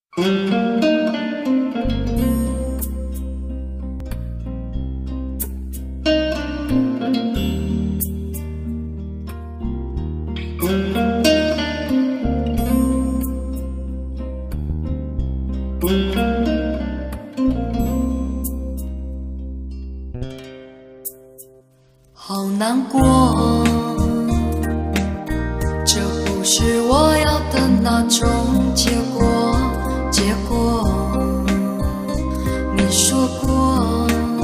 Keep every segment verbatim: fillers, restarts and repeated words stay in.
好难过，这不是我要的那种结果。结果，你说过，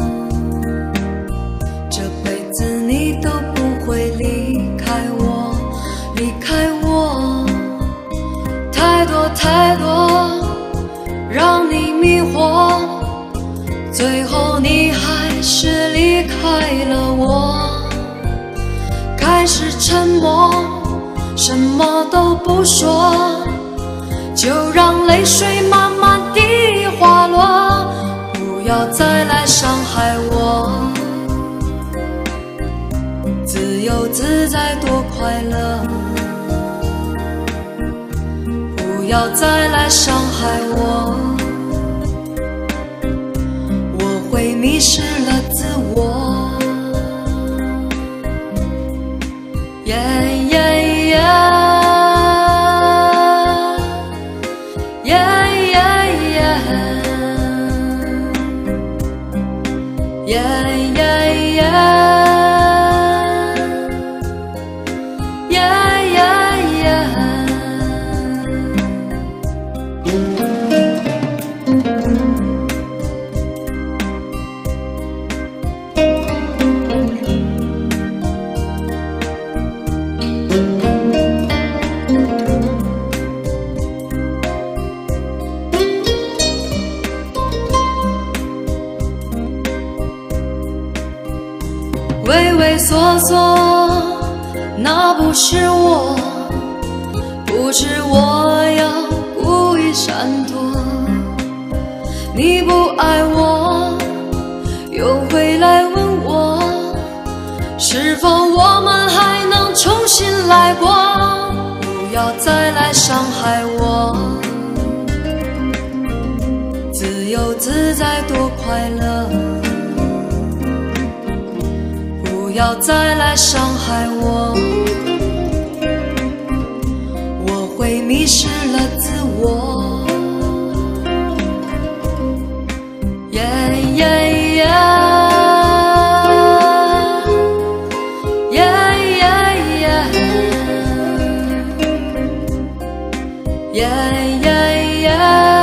这辈子你都不会离开我，离开我。太多太多让你迷惑，最后你还是离开了我。开始沉默，什么都不说，就让泪水慢慢地滑落。不要再来伤害我，自由自在多快乐。不要再来伤害我，我会迷失了自我。Yeah, yeah, yeah. Yeah, yeah, yeah. Yeah, yeah, yeah. Yeah, yeah, yeah. 畏畏缩缩，那不是我，不是我要故意闪躲。你不爱我，又回来问我，是否我们还能重新来过？不要再来伤害我，自由自在多快乐。不要再来伤害我，我会迷失了自我。Yeah, yeah, yeah. Yeah, yeah, yeah. Yeah, yeah, yeah.